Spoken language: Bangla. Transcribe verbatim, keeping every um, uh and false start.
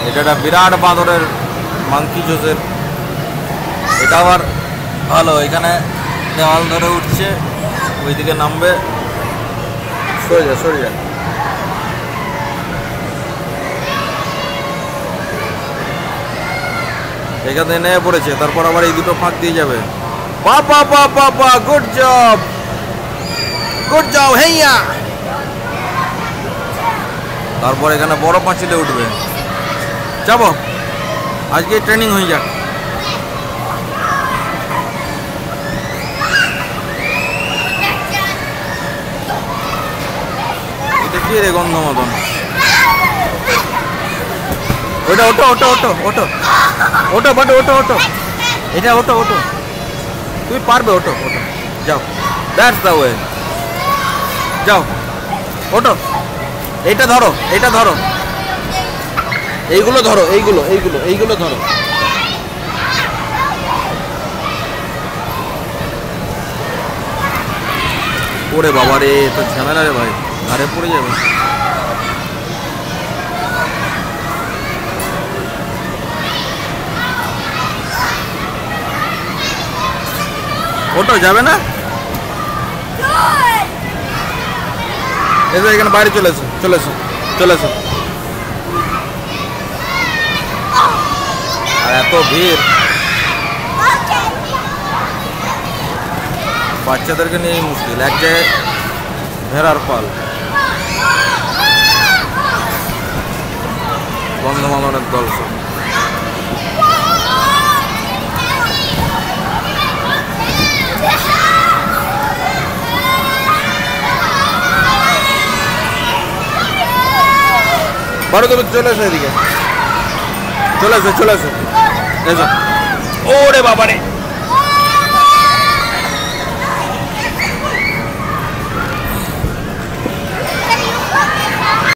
এটা একটা বিরাট বাঁদরের মাংকি জোসের। এটা আবার ভালো, এখানে দেওয়াল ধরে উঠছে, ওইদিকে নামবে। সরে যা সরে যা। এখানে নেমে পড়েছে, তারপর আবার এই দুটো ফাঁক দিয়ে যাবে। বাবা বাবা বাবা, গুড জব গুড জব হেইয়া। তারপর এখানে বড় পাঁচিলে উঠবে। যাবো, আজকে ট্রেনিং হয়ে যাক। এটা কি রে গন্ধ মতন? ওটা ওটো ওটো ওটো ওটো ওটো বাট ওটো ওটো এটা ওটো ওটো তুমি পারবে, ওটো ওটো যাও। দ্যাটস দ্য ওয়ে, যাও ওটো। এইটা ধরো, এইটা ধরো, এইগুলো ধরো, এইগুলো এইগুলো এইগুলো ধরো। ওরে বাবা রে, তো ঝামেলা রে ভাই, আরে পড়ে যাবে। ওটো যাবে না, এসো এখানে বাইরে চলে এসো, চলে এসো চলে এসো। আর এত ভিড়, বাচ্চাদেরকে নিয়ে মুশকিল। এক জায়গায় ভেড়ার পাল, বন্ধমালনের দল সব। বড় তুমি চলে এসো এদিকে, চলে এসো চলে এসো এসো। ওরে বাবা রে।